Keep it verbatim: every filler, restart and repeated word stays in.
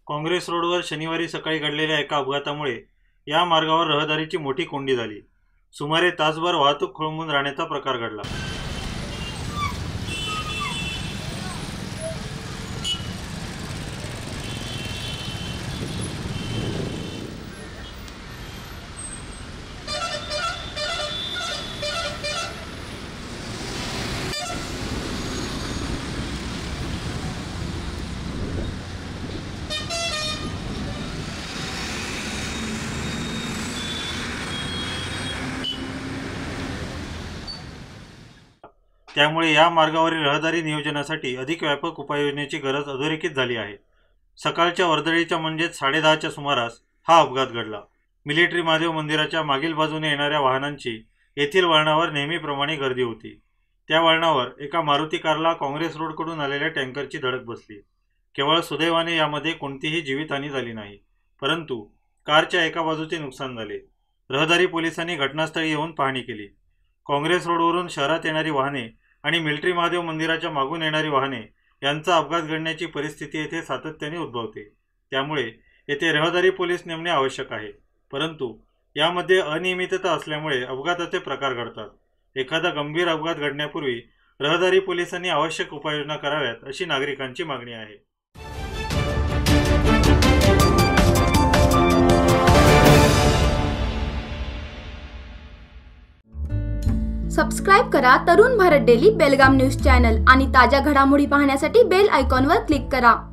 काँग्रेस रोडवर शनिवारी सकाळी घडलेल्या एका अपघातामुळे या मार्गावर रहदारीची मोठी कोंडी झाली। सुमारे तासभर वाहतूक खोळंबून राहण्याचा प्रकार घडला। त्यामुळे या मार्गावरील रहदारी नियोजनासाठी अधिक व्यापक उपाययोजनेची गरज अधोरेखित झाली आहे। सकाळच्या वर्दळीच्या म्हणजेच साडेदहाच्या सुमारास हा अपघात घडला। मिलिटरी महादेव मंदिराच्या मागील बाजूने येणाऱ्या वाहनांची येथील वळणावर नेहमीप्रमाणे गर्दी होती। त्या वळणावर एका मारुती कारला काँग्रेस रोडकडून आलेल्या टँकरची धडक बसली। केवळ सुदैवाने यामध्ये कोणतीही जीवितहानी झाली नाही, परंतु कारच्या एका बाजूचे नुकसान झाले। रहदारी पोलिसांनी घटनास्थळी येऊन पाहणी केली। काँग्रेस रोडवरून शहरात येणारी वाहने आणि मिलिटरी महादेव मंदिराच्या मागून येणारी वाहने यांचा अपघात घडण्याची परिस्थिती येथे सातत्याने उद्भवते। त्यामुळे येथे रहदारी पोलीस नेमणे आवश्यक आहे, परंतु यामध्ये अनियमितता असल्यामुळे अपघाताचे प्रकार घडतात। एखादा गंभीर अपघात घडण्यापूर्वी रहदारी पोलिसांनी आवश्यक उपाययोजना कराव्यात अशी नागरिकांची मागणी आहे। सबस्क्राइब करा Tarun Bharat daily Belgaum news channel आणि ताज्या घडामोडी पाहण्यासाठी बेल आयकॉनवर क्लिक करा।